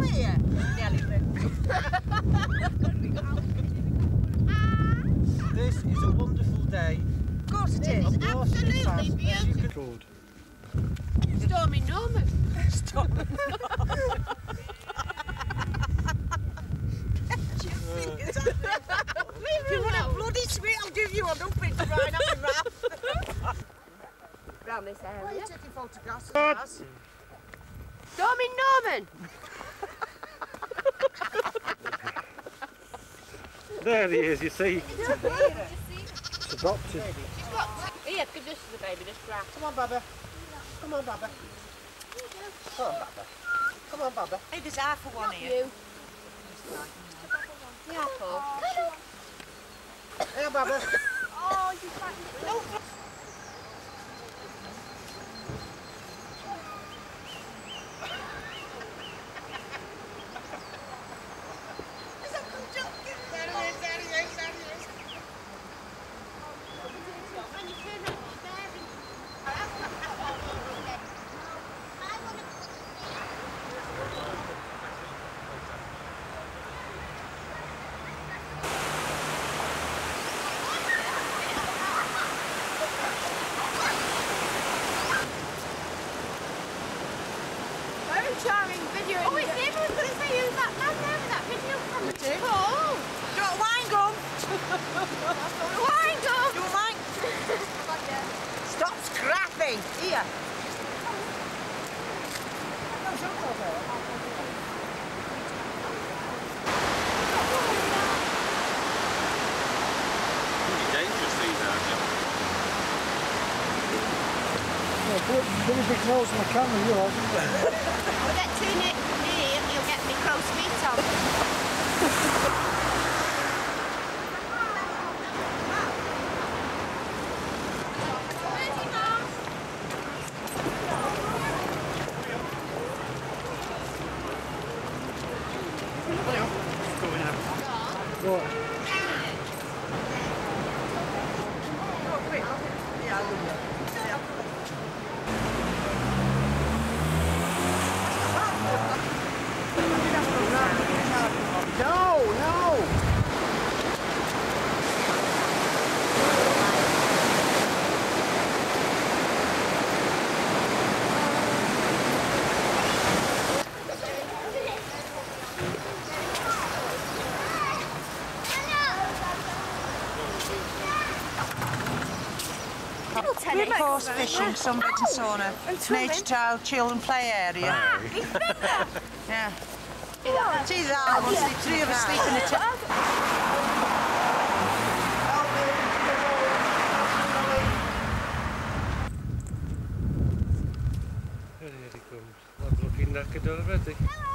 here? The elephant. This is a wonderful day. Of course it is. Of course it is. Absolutely As you beautiful. could. Stormy Norman. Stop. If you want a bloody sweet, I'll give you one up into right up and round. Round this Why are area. you taking photographs of us? Stormy Norman. There he is, you see. It's adopted. Here, give this to the baby, this grass. Come on, Baba. Come on, Baba. Come on, Baba. Come on, Baba. Hey, there's half of one here. You. The apple. Here, Baba. Oh, you can't. Charming video. Oh, it's him. I was going to say who's that man there with that video camera. Oh! Do you want a wine gum? Wine gum! Do you want wine? Stop scrapping. Here. Dangerous these are, Pretty big nose on the camera, you are. I'll get too near and you'll get me crow's feet on. Horse fishing, sunbed and sauna, nature trail, chill and play area. Yeah. See that? We'll see three of us sleep in a tent. Here he comes. Not looking knackered already.